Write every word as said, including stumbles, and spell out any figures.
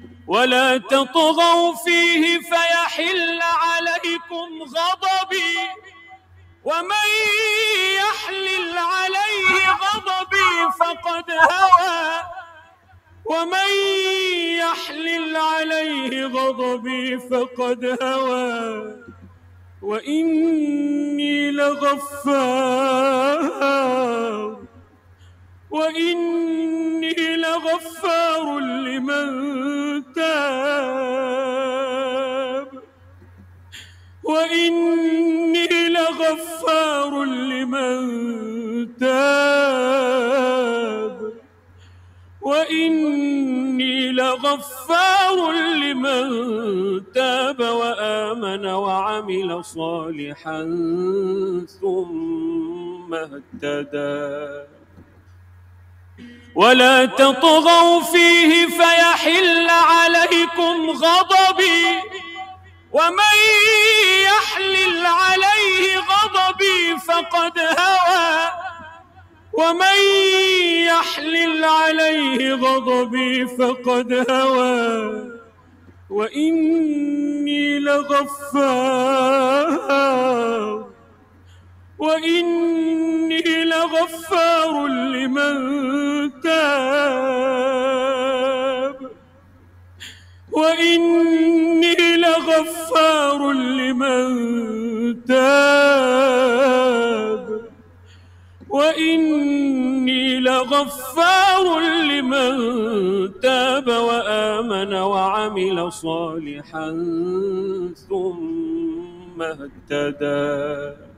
ولا تطغوا فيه فيحل عليكم غضبي، ومن يحلل عليه غضبي فقد هوى ومن يحلل عليه غضبي فقد هوى وإني لغفار وإني لغفار لمن تاب وإني لغفار لمن تاب وإني لغفار لمن تاب وآمن وعمل صالحا ثم اهتدى. ولا تطغوا فيه فيحل عليكم غضبي، ومن يحلل عليه غضبي فقد هوى ومن يحلل عليه غضبي فقد هوى وإني لغفار وإني لغفار لمن تاب وإني لغفار لمن تاب وإني لغفار لمن تاب وآمن وعمل صالحا ثم اهتدى.